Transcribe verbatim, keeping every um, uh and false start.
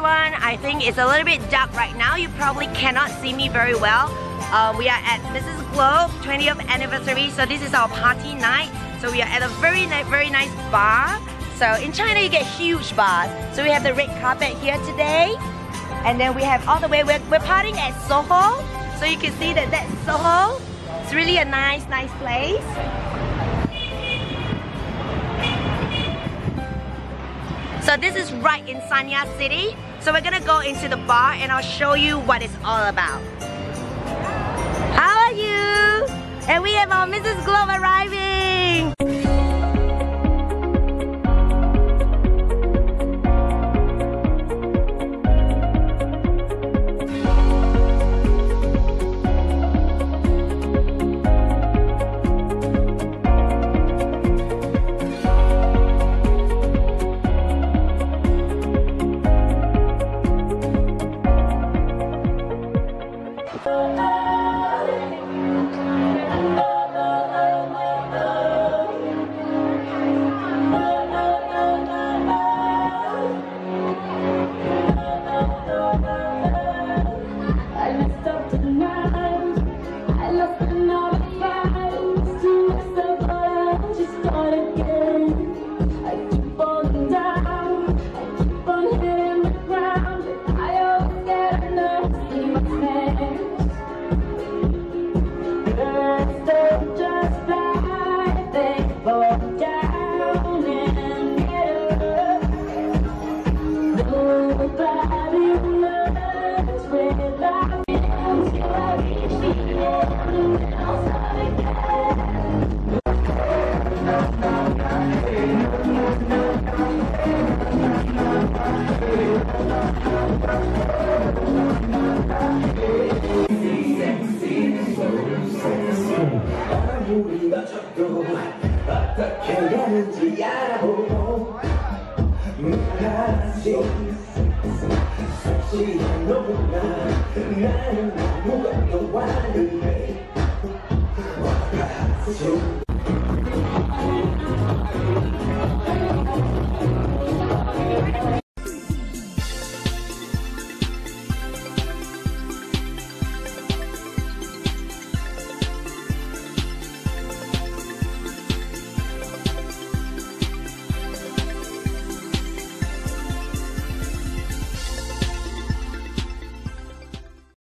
everyone. I think it's a little bit dark right now. You probably cannot see me very well. Uh, we are at Missus Globe twentieth anniversary, so this is our party night. So we are at a very nice, very nice bar. So in China you get huge bars. So we have the red carpet here today, and then we have all the way. We're, we're partying at Soho, so you can see that that's Soho. It's really a nice, nice place. So this is right in Sanya City. So we're gonna go into the bar and I'll show you what it's all about. How are you? And we have our Missus Globe arriving. 어떻게 되는지 알아보고 하나씩 혹시 너무나 나는 아무것도 아닌데